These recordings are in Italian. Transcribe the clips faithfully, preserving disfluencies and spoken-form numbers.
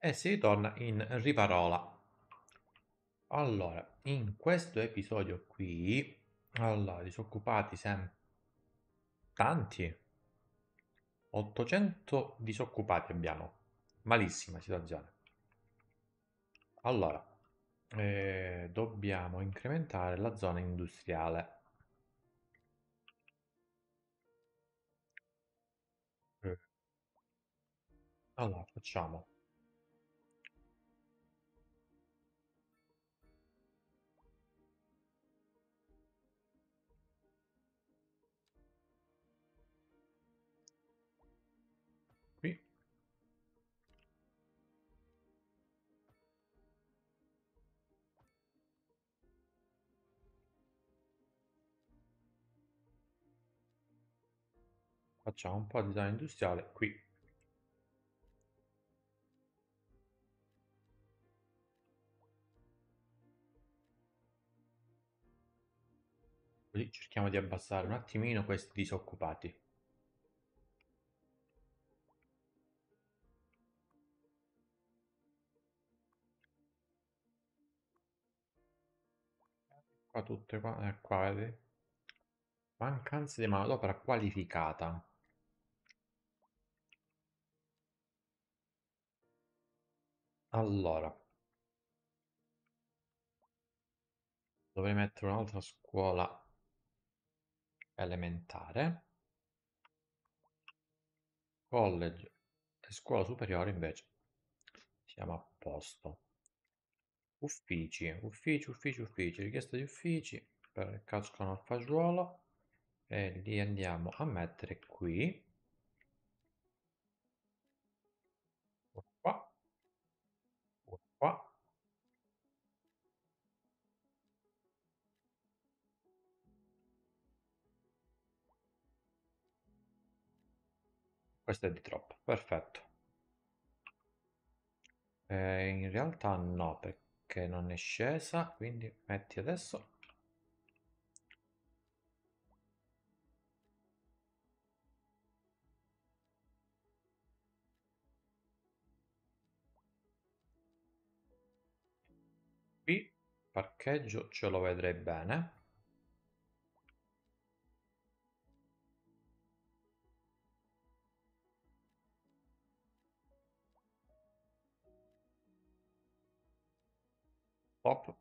e si ritorna in Rivarola. Allora, in questo episodio qui, allora, disoccupati sempre tanti, ottocento disoccupati abbiamo. Malissima situazione. Allora, eh, dobbiamo incrementare la zona industriale. Eh, Allora, facciamo qui, facciamo un po' di zona industriale qui. Così cerchiamo di abbassare un attimino questi disoccupati. Qua tutte qua, eh, qua vedi? Mancanza di manodopera qualificata. Allora, dovrei mettere un'altra scuola elementare, college e scuola superiore invece. Siamo a posto. Uffici, uffici, uffici, uffici, richiesta di uffici per cascano al fagiolo e li andiamo a mettere qui, uno qua, uno qua. Questo è di troppo, perfetto. Eh, in realtà no, perché non è scesa, quindi metti adesso. Qui parcheggio ce lo vedrei bene. Top.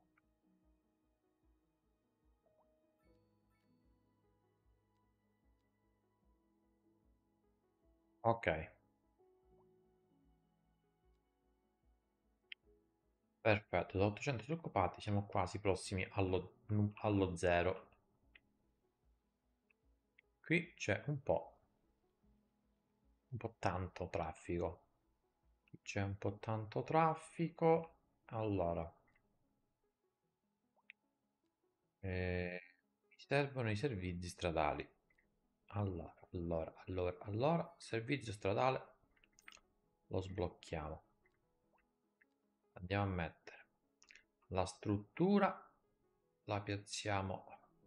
Ok, perfetto. Da ottocento disoccupati siamo quasi prossimi allo, allo zero. Qui c'è un po', un po' tanto traffico. Qui c'è un po' tanto traffico. Allora, eh, mi servono i servizi stradali. Allora, allora, allora, allora, servizio stradale lo sblocchiamo. Andiamo a mettere la struttura, la piazziamo.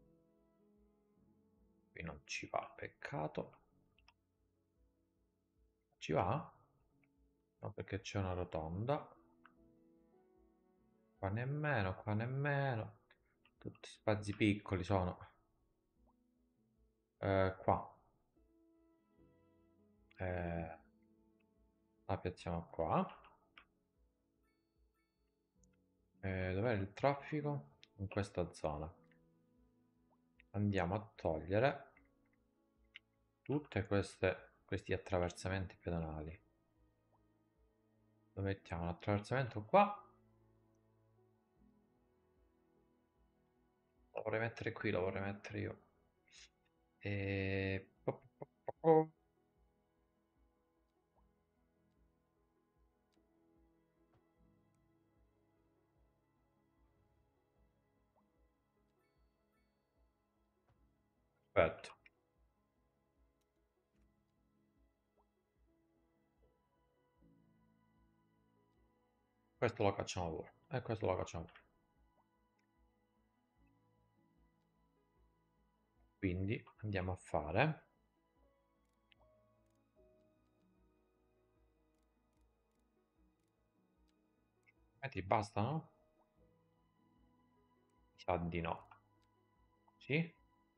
Qui non ci va, peccato. Ci va? No, perché c'è una rotonda. Qua nemmeno, qua nemmeno. Tutti spazi piccoli sono. Eh, qua. Eh, la piazziamo qua. Eh, dov'è il traffico? In questa zona. Andiamo a togliere tutte queste, questi attraversamenti pedonali. Lo mettiamo un attraversamento qua. Lo vorrei mettere qui, lo vorrei mettere io. E... po- po- po- po- Perfetto. Questo lo cacciamo fuori. E questo lo cacciamo fuori. Quindi andiamo a fare E ti basta, no? Mi sa di no. Sì?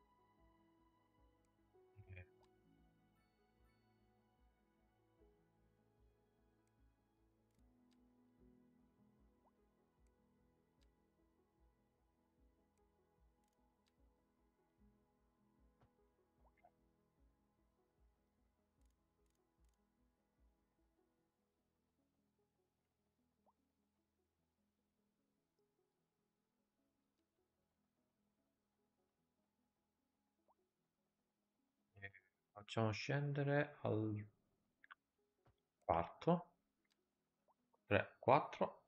Eh, Facciamo scendere al quarto. tre, quattro.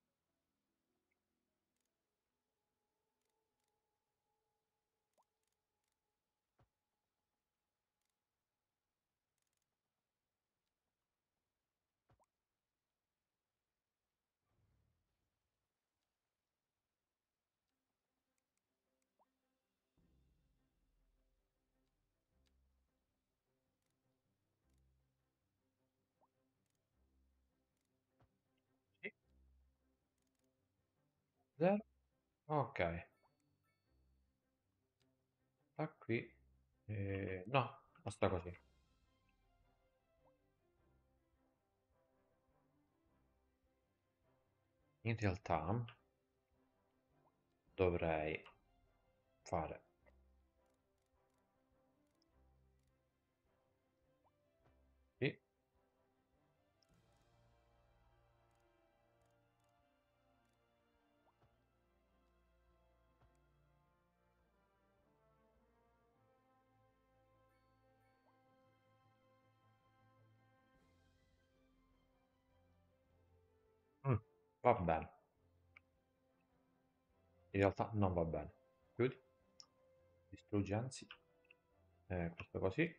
Sì, zero. Ok, da qui. Eh, no, basta così. In realtà dovrei fare. Sì. Mm, va bene. In realtà non va bene. Chiudi. Distruggi anzi. Eh, questo così.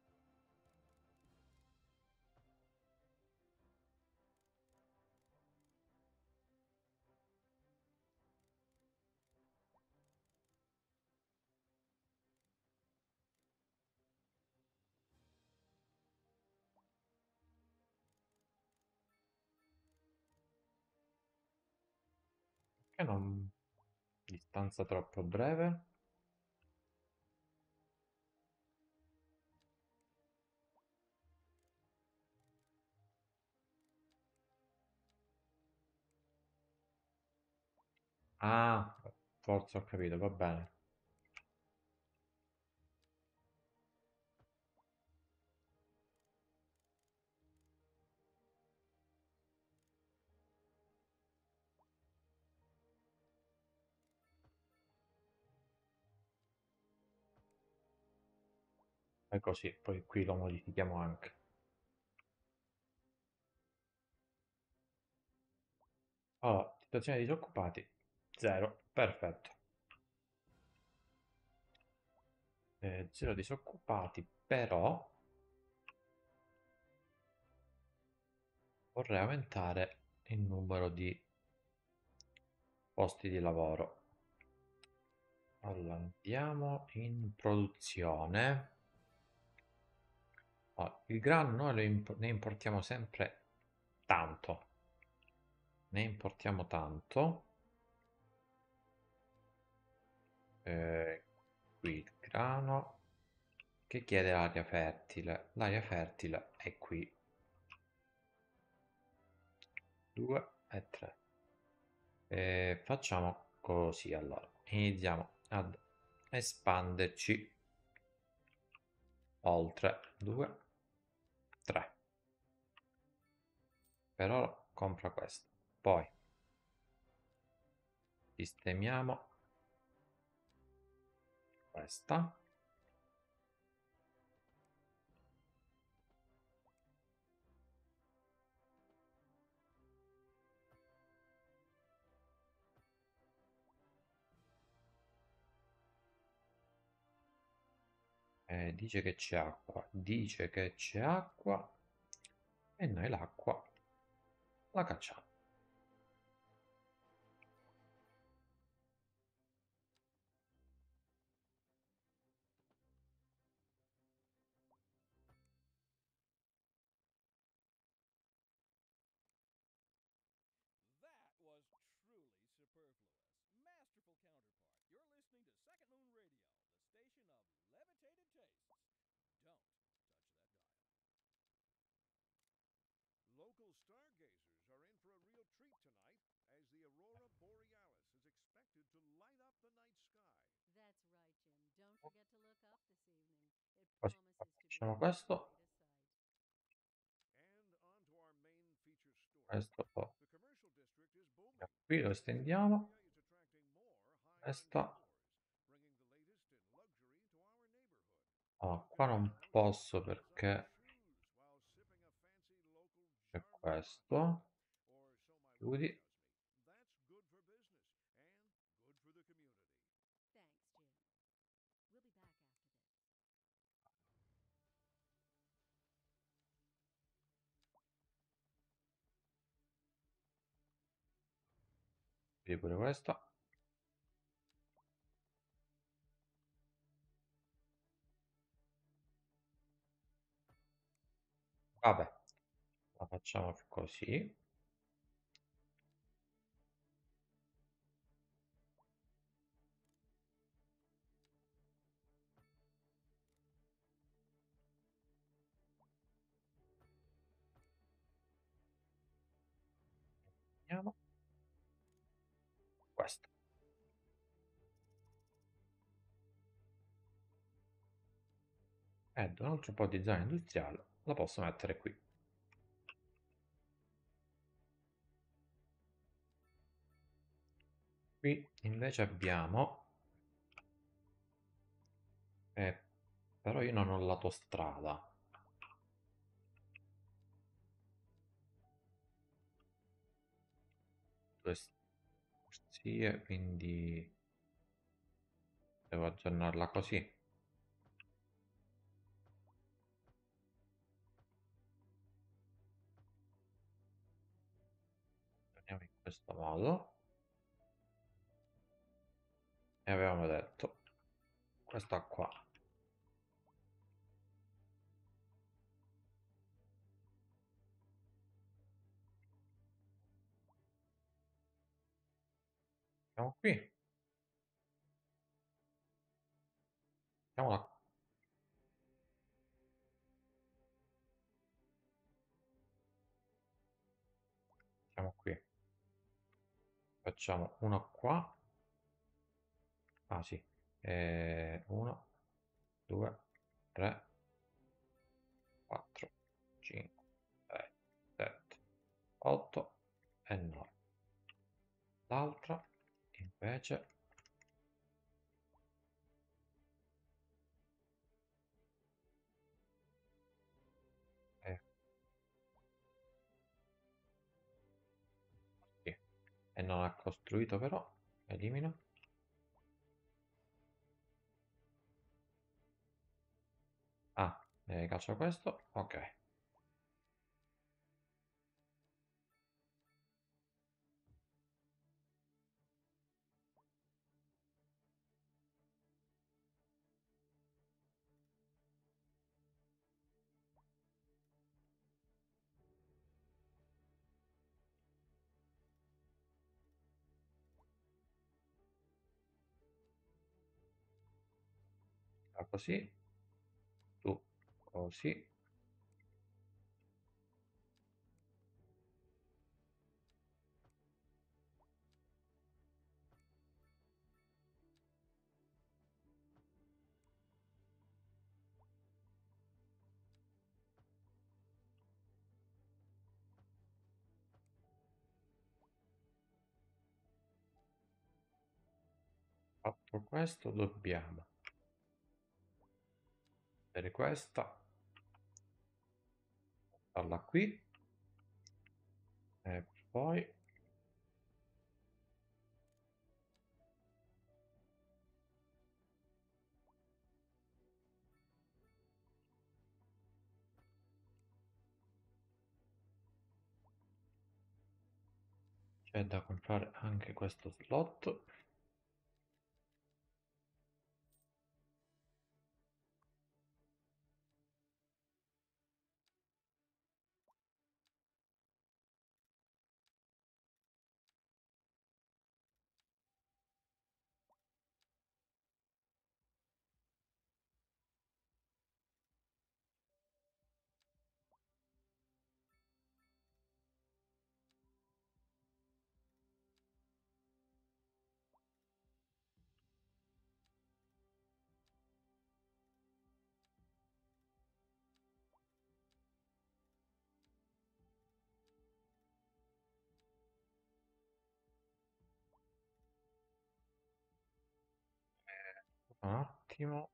Che non. Distanza troppo breve. Ah, forse ho capito, va bene. È così, poi qui lo modifichiamo anche. Allora, situazione di disoccupati, zero, perfetto. Eh, zero disoccupati, però vorrei aumentare il numero di posti di lavoro. Allora, andiamo in produzione. Allora, il grano noi lo imp- ne importiamo sempre tanto. Ne importiamo tanto. Eh, qui il grano che chiede aria fertile. L'aria fertile è qui. due e tre. E facciamo così allora. Iniziamo ad espanderci oltre due, tre. Per ora compra questo. Poi sistemiamo questa. Eh, dice che c'è acqua. Dice che c'è acqua. E noi l'acqua la cacciamo. listening to Second Moon Radio, the station of levitated tastes. Don't touch that dial. Local stargazers are in for a real treat tonight as the aurora borealis is expected to light up the night sky. That's right, Jim. Don't forget to look up this evening. It Così promises to be facciamo questo, quite a sight. And on to our main feature story. questo poi The commercial district is booming. qui lo This estendiamo, area is attracting more high-end questa. stores, bringing the latest in luxury to our neighborhood. Oh, You qua can non now posso shop designer perché shoes while sipping a fancy local c'è Jarman matcha. questo. Or so my wife Chiudi. tells me. That's good for business and good for the community. Thanks, Jim. We'll be back after this. Vedi pure questa. Vabbè, la facciamo così. Vediamo. Questo. Ed un altro po' di zona industriale la posso mettere qui. Qui invece abbiamo, eh, però io non ho l'autostrada. Due corsie, quindi devo aggiornarla così. Andiamo in questo modo. E avevamo detto questa qua. Siamo qui. Siamo là. Siamo qui. Facciamo uno qua. Ah sì. E uno, due, tre, quattro, cinque, sei, sette, otto e nove. L'altra invece è qui. E non ha costruito però. Elimina. Ah, eh, caccia questo. Ok. Fa così. Tu così. Fatto questo dobbiamo vedere questa, metterla qui e poi c'è da comprare anche questo slot. Un attimo.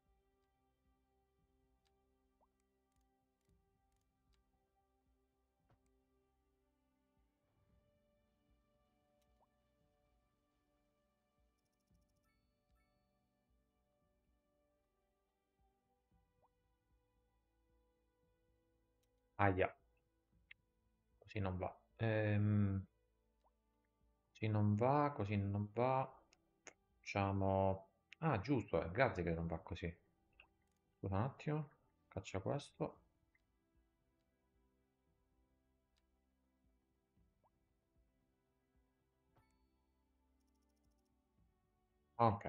Aia, così non va. Ehm, così non va, così non va. Facciamo... Ah, giusto, eh, grazie che non va così. Scusa un attimo, caccia questo. Ok,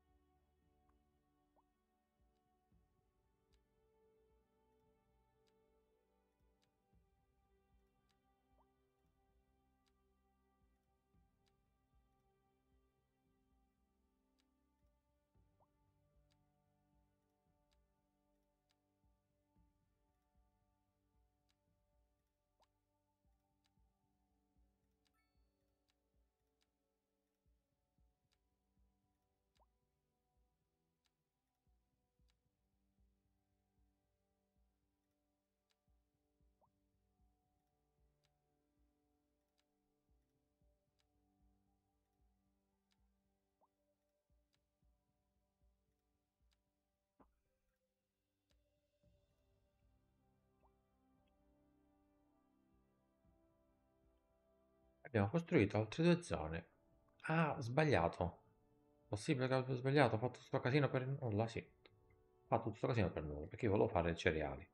abbiamo costruito altre due zone. Ah, ho sbagliato. Possibile che abbia sbagliato? Ho fatto sto casino per nulla? Sì. Ho fatto tutto sto casino per nulla, perché io volevo fare cereali.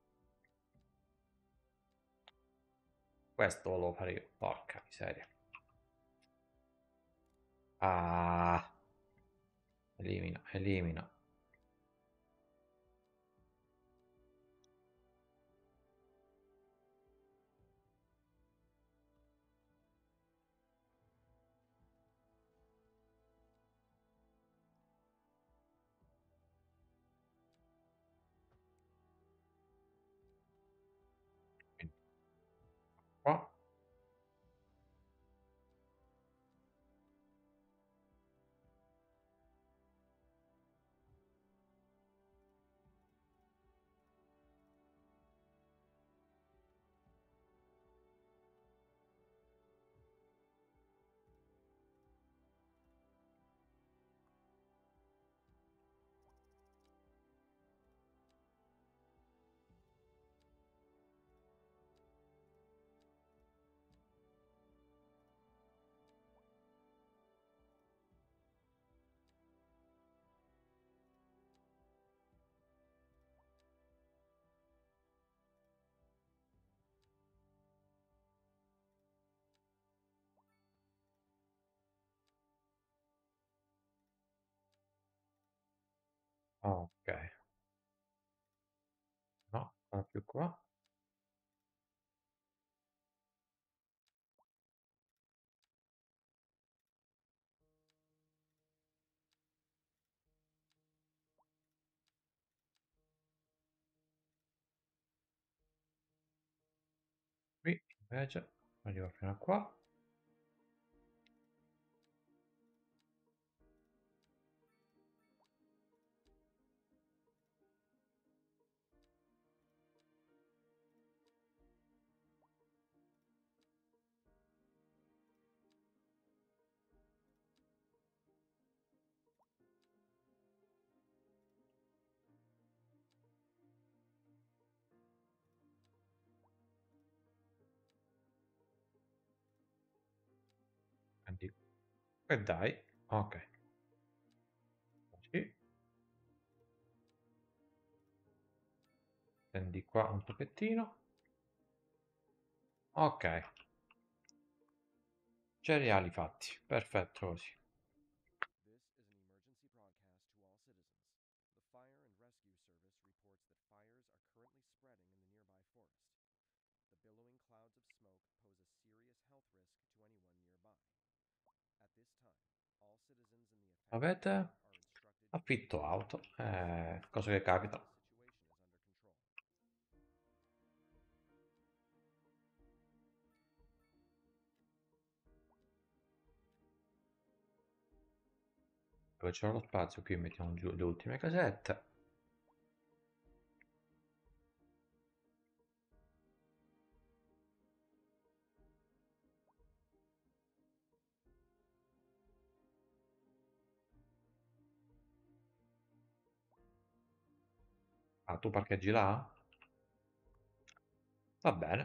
Questo volevo fare io. Porca miseria. Ah, elimina, elimina. Quindi qua. Ok. No, non più qua. Qui invece arrivo fino a qua. Quindi, e dai. Ok. Così. Prendi qua un pochettino. Ok. Cereali fatti. Perfetto così. This is an emergency broadcast to all citizens. The Fire and Rescue Service reports that fires are currently spreading in the nearby forest. The billowing clouds of smoke pose a serious health risk to anyone nearby. At this time, all citizens in the affected Avete area are instructed to affitto evacuate auto. immediately Eh, cose che until capitano. the situation is under control. Dove c'era lo spazio, qui mettiamo giù le ultime casette. Ah, tu parcheggi là? Va bene.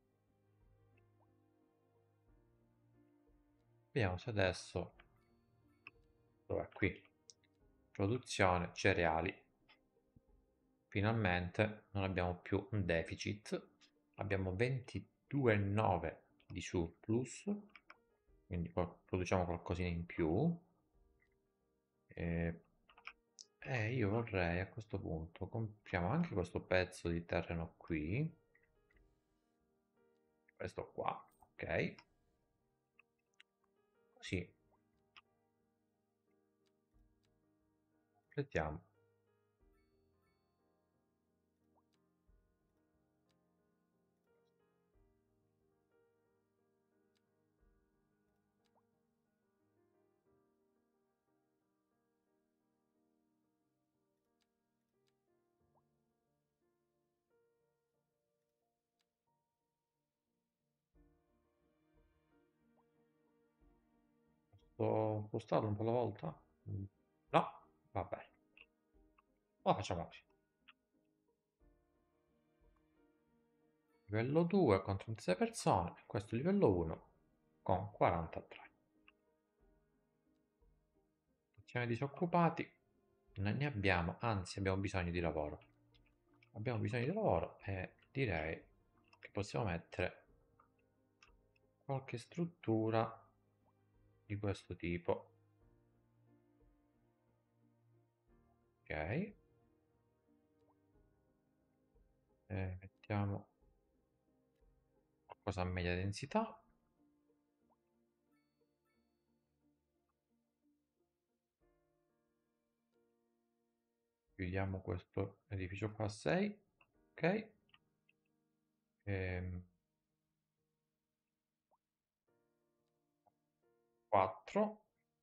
Vediamo se adesso... Dov'è? Qui. Produzione, cereali. Finalmente non abbiamo più un deficit. Abbiamo ventidue virgola nove di surplus. Quindi produciamo qualcosina in più. E... Eh, io vorrei a questo punto compriamo anche questo pezzo di terreno qui. Questo qua, ok. Così. Aspettiamo. Posso spostarlo un po' alla volta? Mm. No, va bene. Lo facciamo così. Livello due con trentasei persone. Questo è livello uno con quarantatré. Siamo disoccupati. Non ne abbiamo, anzi abbiamo bisogno di lavoro. Abbiamo bisogno di lavoro e direi che possiamo mettere qualche struttura di questo tipo. Ok. E mettiamo qualcosa a media densità. Chiudiamo questo edificio qua a sei. Ok. Ehm, quattro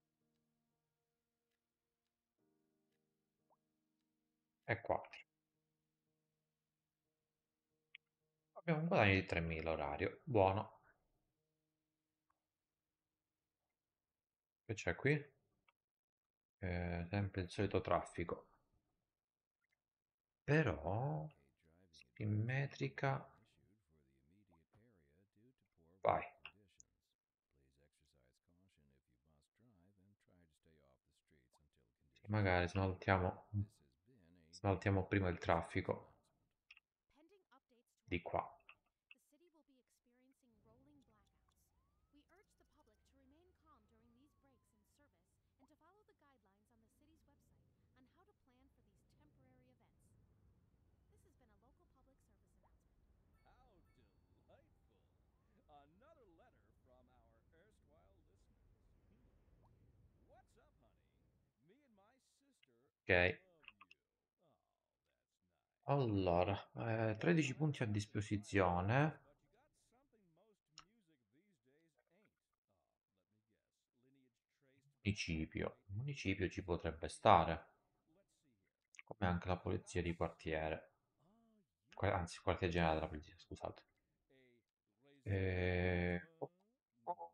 e quattro. Abbiamo un guadagno di tremila orario. Buono. Che c'è qui? Eh, sempre il solito traffico. Però simmetrica. Vai. Sì, magari smaltiamo, smaltiamo prima il traffico di qua. The city will be experiencing rolling blackouts. We urge the public to remain calm during these breaks in service and to follow the guidelines on the city's website on how to plan for these temporary events. This has been a local public service announcement. How delightful! Another letter from our erstwhile listeners. Hmm. What's up, honey? Me and my sister Ok. love you. Oh, that's nice. Allora, eh, tredici punti a disposizione. But you got something most music these days ain't. Uh, let me guess. Lineage traced back all the Municipio. way Il municipio to ci potrebbe the... stare, Let's see here. come anche la You polizia got di quartiere. Ah, Que- you Anzi, quartier got generale della polizia, scusate. a Eh, raison d'être.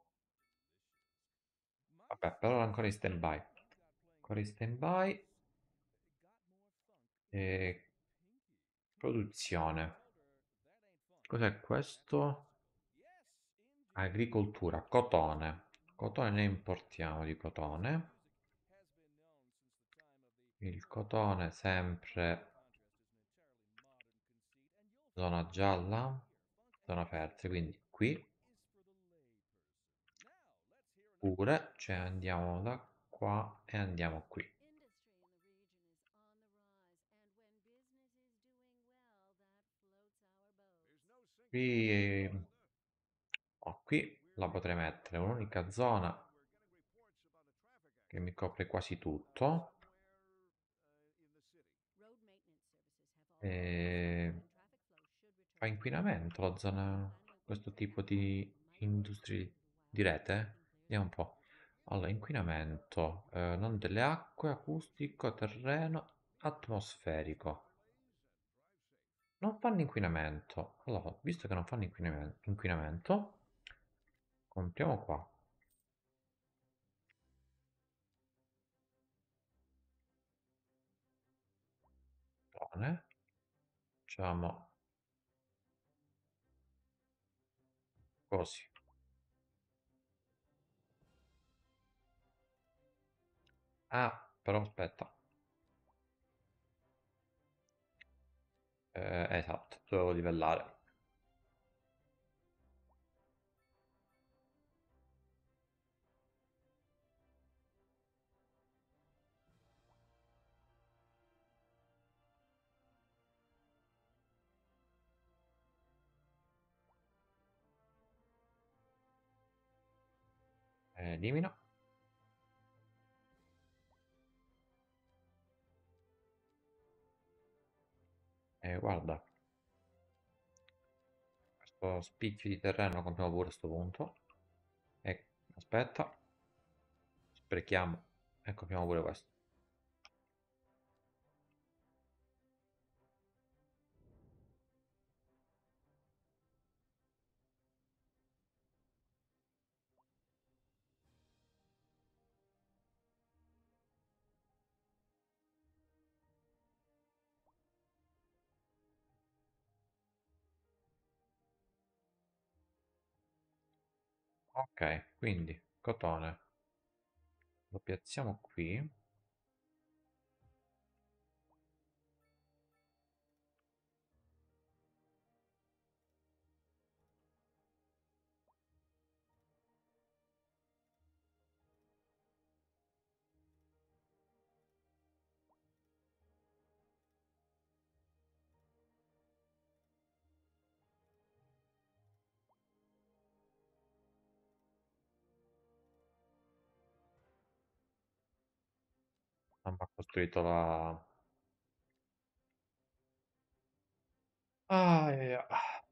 My Vabbè, per ora sister ancora in says stand-by. you've got playing Ancora in guitar stand-by. got more funk Eh, than your pinky. produzione. Told her that ain't funk. Cos'è That's questo? music. Yes, indeed. Agricoltura, cotone. Cotone ne importiamo di cotone. Has been known since the time of the Il cotone sempre contrast is an entirely modern conceit, and you'll zona find gialla, here zona funk fertile, quindi qui is for the layperson. Now, let's hear another pure, cioè andiamo da qua e andiamo qui. Industry in the region is on the rise, and when business is doing well, that floats our boat. There's no sinking Qui, cost, Linda. oh, qui la potrei mettere, un'unica zona We're getting reports about a traffic che mi accident copre quasi tutto. somewhere uh, in the city. Road maintenance services have already E and traffic flow should fa return. inquinamento la zona, questo tipo di industrie di rete? Vediamo un po'. Allora, inquinamento, eh, non delle acque, acustico, terreno, atmosferico. Non fanno inquinamento. Allora, visto che non fanno inquinamen- inquinamento, compriamo qua. Bene. Facciamo così. Ah, però aspetta. Eh, esatto, dovevo livellare. Eh, elimino. E guarda, questo spicchio di terreno compriamo pure a sto punto. E aspetta, sprechiamo e compriamo pure questo. Ok, quindi cotone lo piazziamo qui. Abbiamo costruito la... Ah, eh, ah,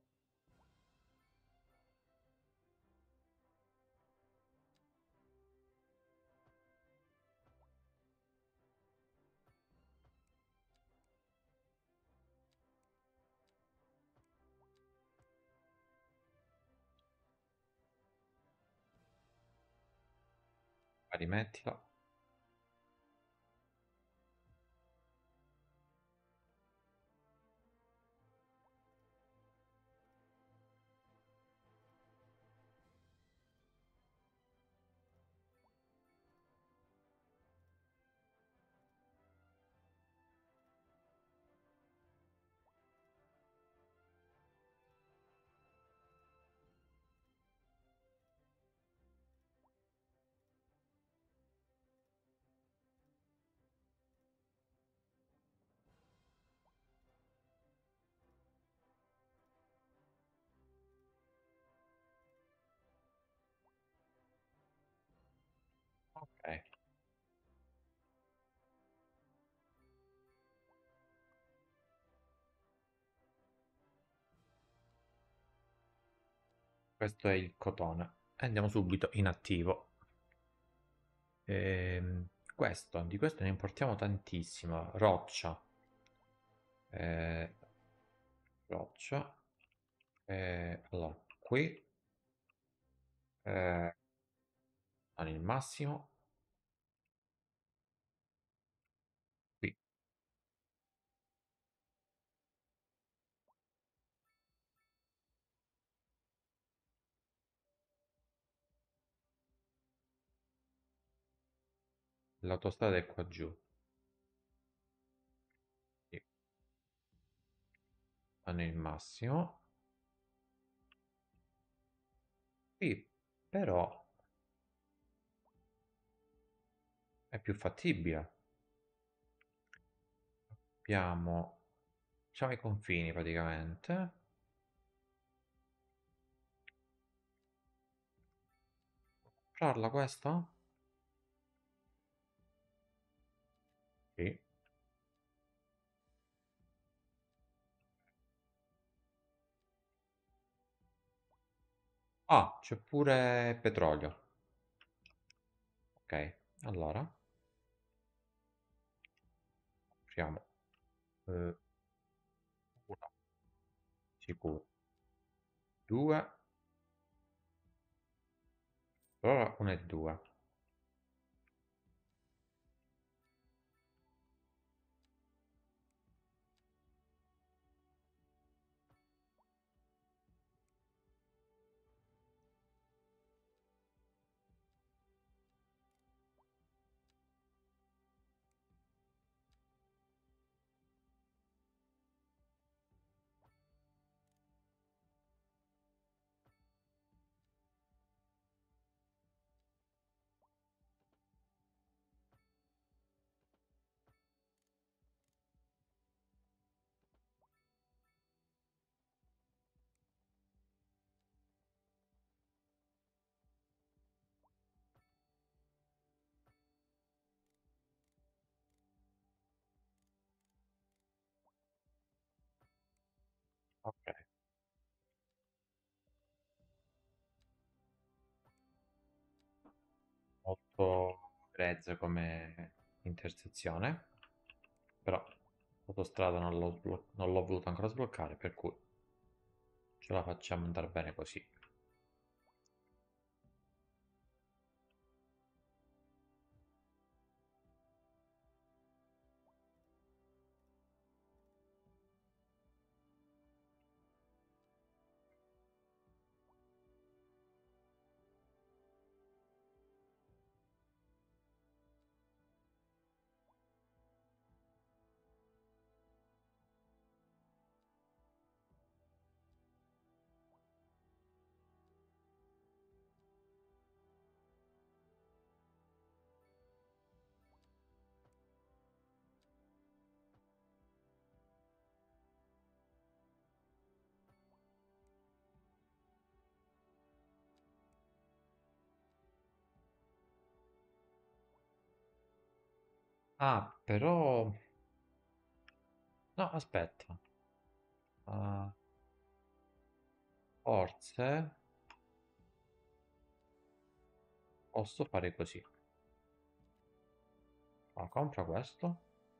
rimettila. Ok, questo è il cotone. E andiamo subito in attivo. Ehm, questo, di questo ne importiamo tantissimo. Roccia. Eh, roccia. Eh, allora, qui eh, non il massimo. Qui. L'autostrada è qua giù. Qui. Non il massimo. Qui, però, è più fattibile. Abbiamo, facciamo i confini praticamente. Comprarla questa? Sì. Ah, c'è pure petrolio. Ok, allora apriamo eh, uno, sicuro, due, allora uno e due. Ok, molto grezzo come intersezione, però l'autostrada non l'ho sblo- non l'ho voluto ancora sbloccare, per cui ce la facciamo andare bene così. Ah, però... No, aspetta. Ah, forse posso fare così. Ah, compra questo.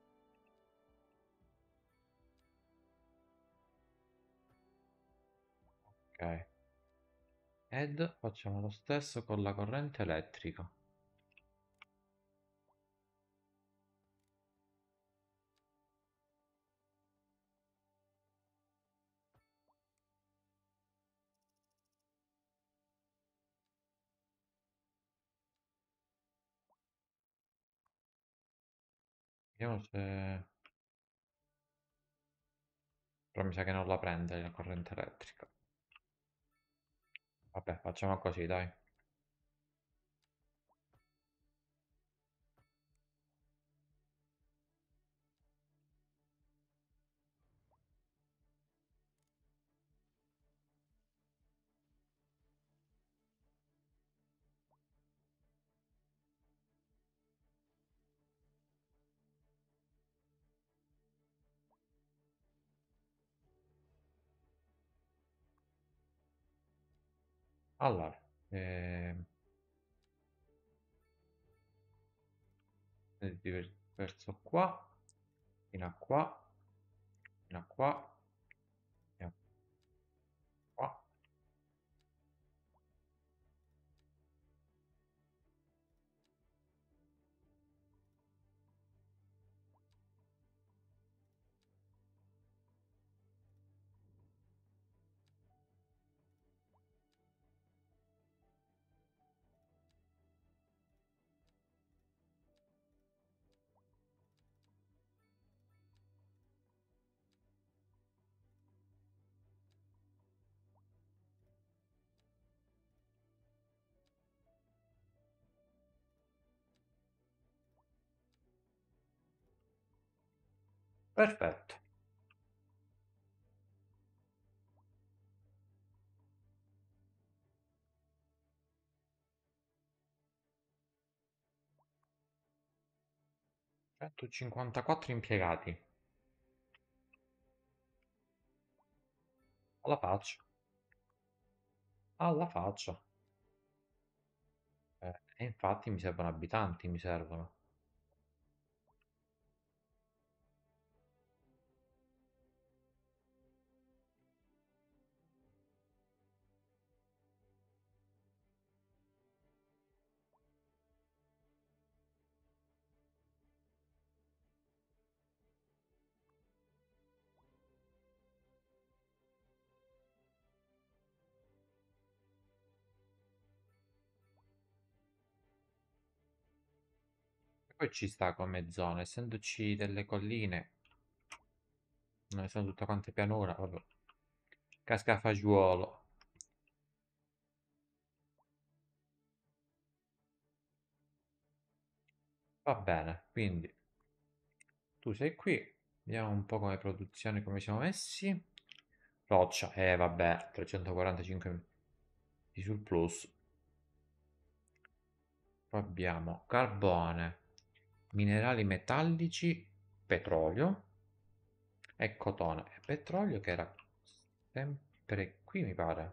Ok. Ed facciamo lo stesso con la corrente elettrica. Vediamo se... Però mi sa che non la prende la corrente elettrica. Vabbè, facciamo così, dai. Allora, ehm, di- verso qua, fino a qua, fino a qua, fino a qua. Perfetto. centocinquantaquattro impiegati. Alla faccia. Alla faccia. Eh, e infatti mi servono abitanti, mi servono. E poi ci sta come zona, essendoci delle colline, non sono tutte quante pianura, proprio casca a fagiolo. Va bene, quindi tu sei qui, vediamo un po' come produzione, come siamo messi. Roccia, eh vabbè, trecentoquarantacinque di surplus. Poi abbiamo carbone, minerali metallici, petrolio e cotone. E petrolio che era sempre qui, mi pare.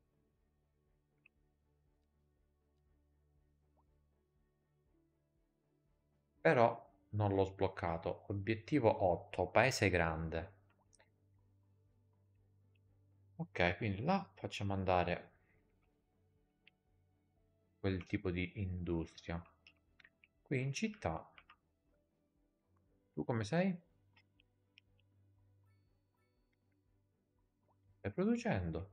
Però non l'ho sbloccato. Obiettivo otto, paese grande. Ok, quindi là facciamo andare quel tipo di industria. Qui in città, tu come sei? Stai producendo?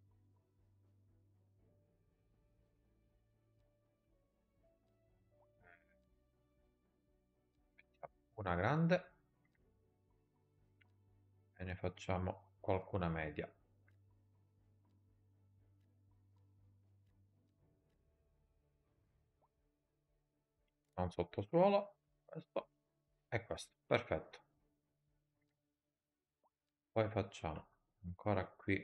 Una grande e ne facciamo qualcuna media. Un sottosuolo, questo e questo. Perfetto. Poi facciamo ancora qui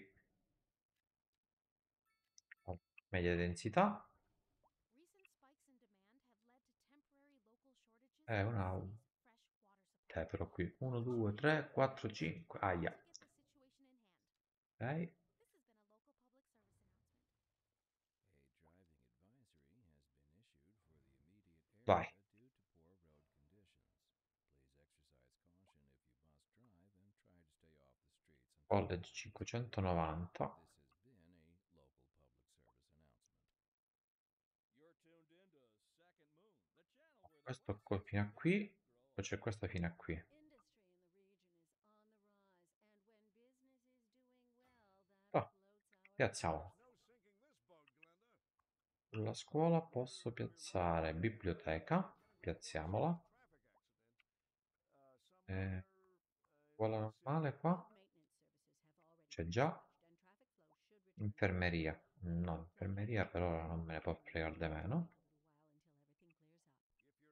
a media densità. Recent spikes in demand have led to temporary local shortages E in una the city's fresh water te supply. però qui. uno, Police due, officials tre, say quattro, they're cinque. working Aia. to get the situation in hand. Ok. This has been a local public service announcement. A driving advisory has been issued for the immediate Vai. area due to poor road conditions. Please exercise caution if you must drive and try to stay off the streets until College cinquecentonovanta. This has been a local public service announcement. You're tuned in to Second Moon, the channel where the Questo voices qua of fino a qui. grow Poi c'è questo fino a qui. Industry in the region is on the rise, and when business is doing well, that Ah, floats our piazziamo. boat. Sulla scuola posso piazzare biblioteca. Piazziamola. Eh, scuola normale qua. Maintenance services have already C'è been già. established, and traffic flow should return Infermeria. normally. No, infermeria per ora non me ne può fregare di meno. A little while until everything clears up.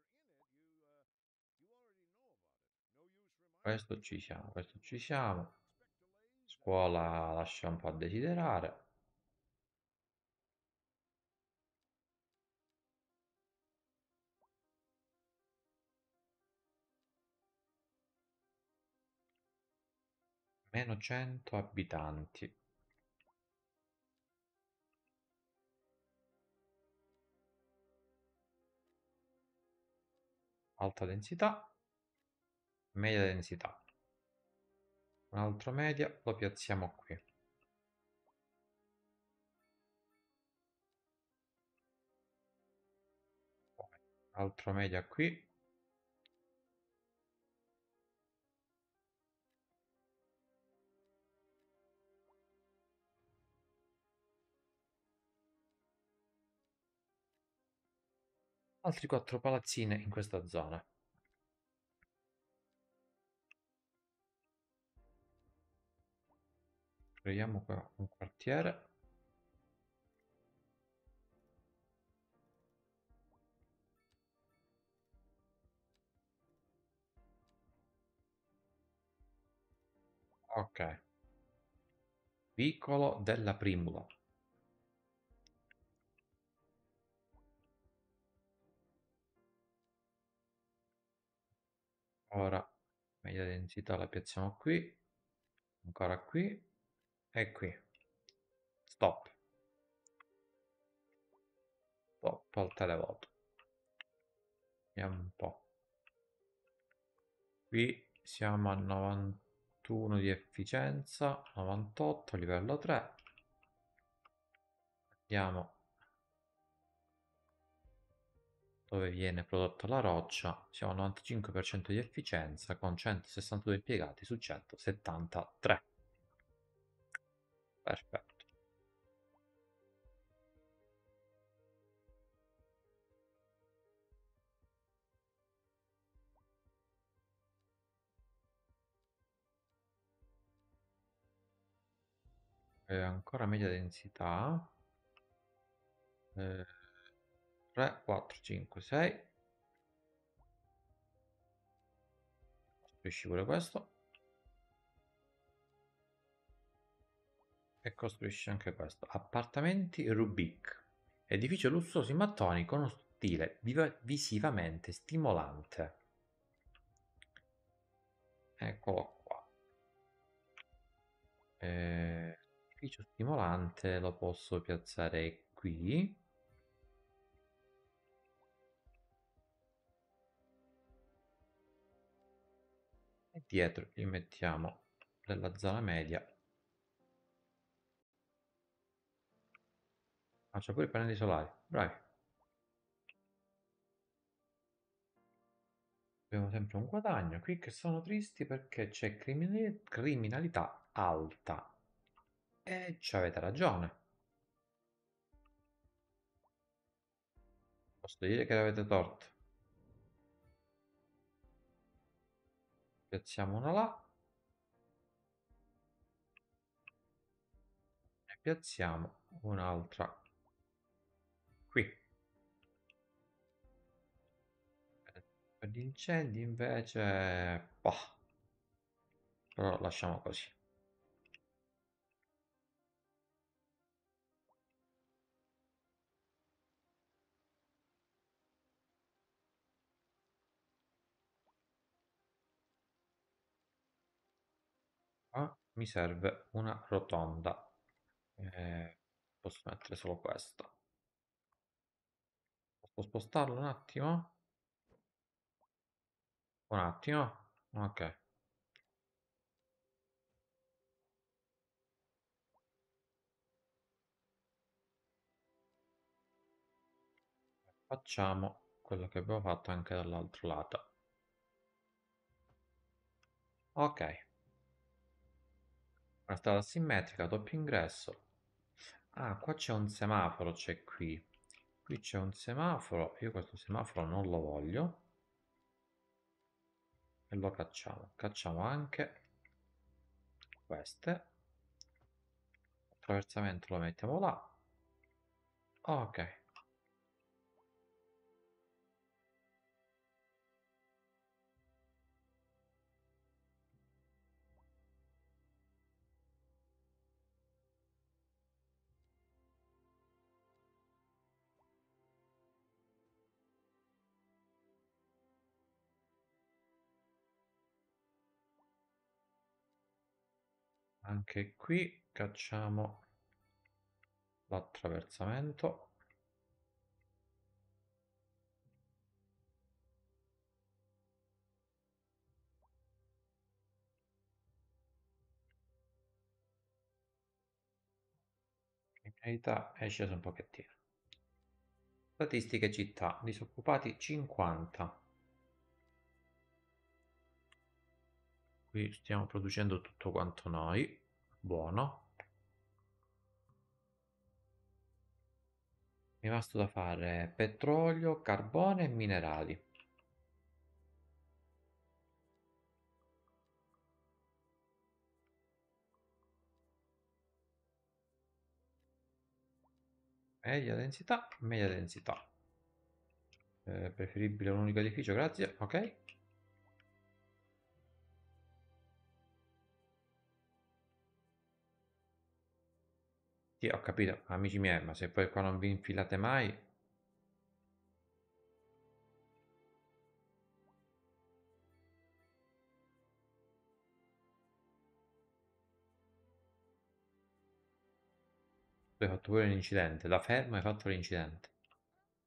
Questo ci siamo, questo ci siamo. Scuola lascia un po' a desiderare. Meno cento abitanti. Alta densità. Media densità. Un altro media lo piazziamo qui. Un altro media qui. Altri quattro palazzine in questa zona. Creiamo qua un quartiere. Ok. Vicolo della Primula. Ora, media densità la piazziamo qui. Ancora qui. E qui. Stop. Stop al televoto. Vediamo un po'. Qui siamo a novantuno di efficienza, novantotto, livello tre. Vediamo dove viene prodotta la roccia. Siamo al novantacinque per cento di efficienza con centosessantadue impiegati su centosettantatré. Perfetto. Eh, ancora media densità. Eh, tre, quattro, cinque, sei. Costruisci pure questo. E costruisci anche questo. Appartamenti Rubik. Edificio lussuoso in mattoni con uno stile viva- visivamente stimolante. Eccolo qua. Eh, edificio stimolante lo posso piazzare qui. E dietro gli mettiamo della zona media. Ah, c'è pure i pannelli solari. Bravi. Abbiamo sempre un guadagno. Qui che sono tristi perché c'è crimine- criminalità alta. E ci avete ragione. Posso dire che avete torto. Piazziamo una là. E piazziamo un'altra qui. Per gli incendi invece... Bah. Però lasciamo così. Qua mi serve una rotonda. Eh, posso mettere solo questa. Posso spostarlo un attimo? Un attimo. Ok. Facciamo quello che abbiamo fatto anche dall'altro lato. Ok. Una strada simmetrica, doppio ingresso. Ah, qua c'è un semaforo, c'è qui. Qui c'è un semaforo. Io questo semaforo non lo voglio. E lo cacciamo. Cacciamo anche queste. Attraversamento lo mettiamo là. Ok. Anche qui cacciamo l'attraversamento. Criminalità è sceso un pochettino. Statistiche città, disoccupati cinquanta. Qui stiamo producendo tutto quanto noi. Buono. Mi è rimasto da fare petrolio, carbone e minerali. Media densità, media densità. Eh, preferibile un unico edificio, grazie. Ok. Sì, ho capito, amici miei, ma se poi qua non vi infilate mai... Tu hai fatto pure l'incidente, da fermo hai fatto l'incidente.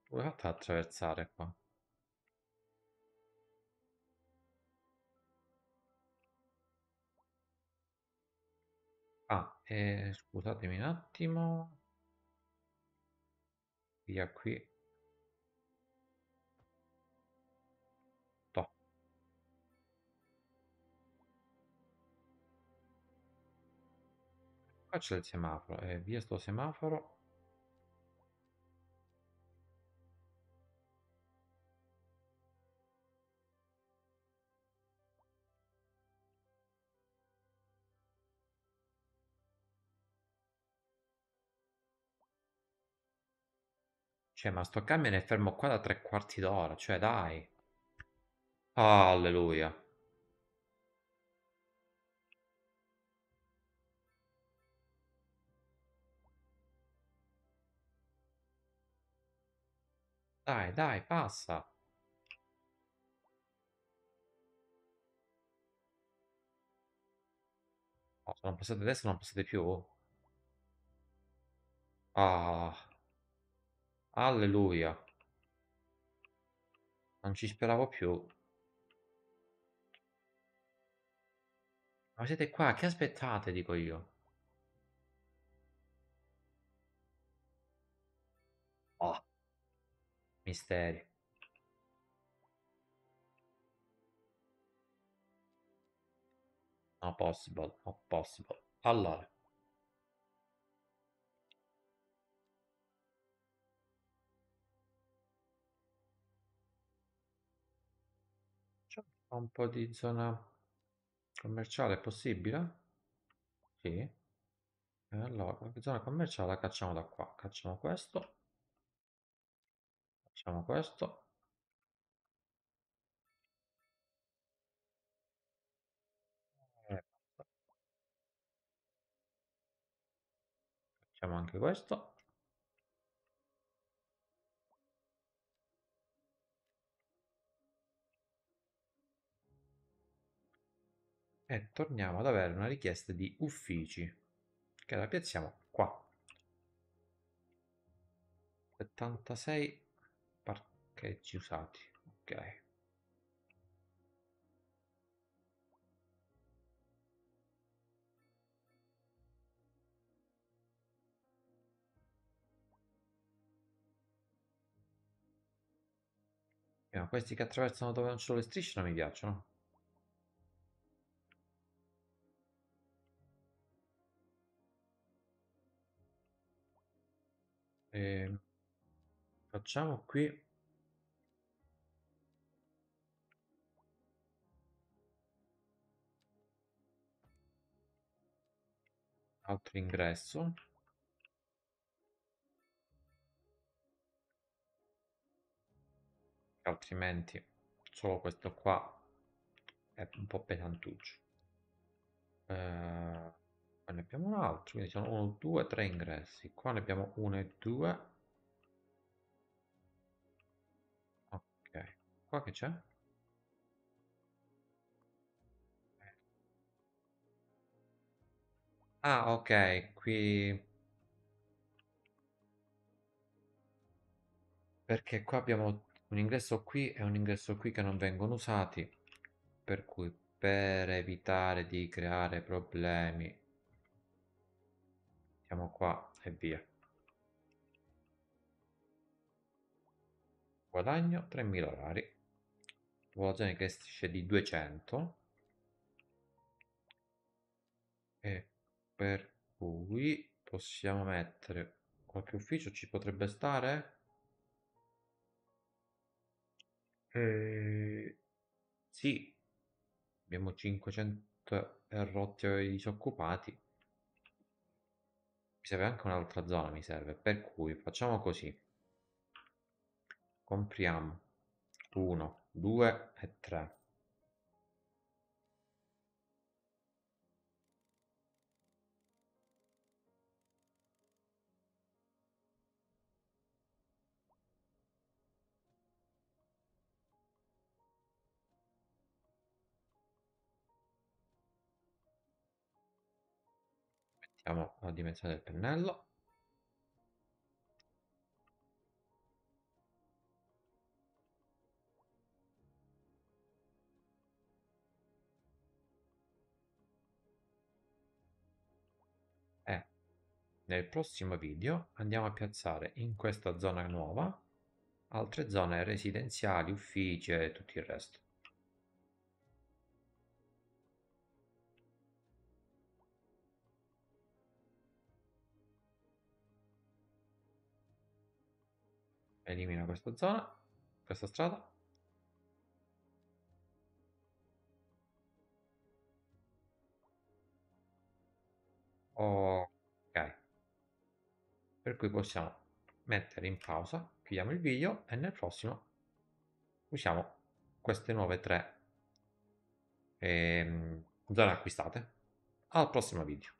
Come hai fatto ad attraversare qua? Ah, eh, scusatemi un attimo. Via qui. Toh. Qua c'è il semaforo. Eh, via sto semaforo. Cioè, ma sto camion è fermo qua da tre quarti d'ora. Cioè, dai. Alleluia. Dai, dai, passa. Oh, se non passate adesso, non passate più. Ah, alleluia. Non ci speravo più. Ma siete qua, che aspettate, dico io. Oh, misteri. No possible, no possible. Allora, c'è un po' di zona commerciale, è possibile? Sì. E allora, qualche zona commerciale la cacciamo da qua. Cacciamo questo, facciamo questo. E facciamo anche questo. E torniamo ad avere una richiesta di uffici, che la piazziamo qua. settantasei parcheggi usati. Ok. Eh, ma questi che attraversano dove non ci sono le strisce non mi piacciono. E facciamo qui altro ingresso, altrimenti solo questo qua è un po' pesantuccio. Eh, Qua ne abbiamo un altro, quindi sono uno, due, tre ingressi. Qua ne abbiamo uno e due. Ok, qua che c'è? Ah, ok, qui perché qua abbiamo un ingresso qui e un ingresso qui che non vengono usati, per cui per evitare di creare problemi siamo qua e via. Guadagno tremila orari, popolazione che cresce di duecento e per cui possiamo mettere qualche ufficio ci potrebbe stare? Eh, sì, abbiamo cinquecento e rotti disoccupati. Mi serve anche un'altra zona, mi serve. Per cui facciamo così. Compriamo uno, due e tre. Mettiamo la dimensione del pennello. nel prossimo video andiamo a piazzare in questa zona nuova altre zone residenziali, uffici e tutto il resto. Elimina questa zona, questa strada. Ok, per cui possiamo mettere in pausa, chiudiamo il video e nel prossimo usiamo queste nuove tre ehm, zone acquistate. Al prossimo video.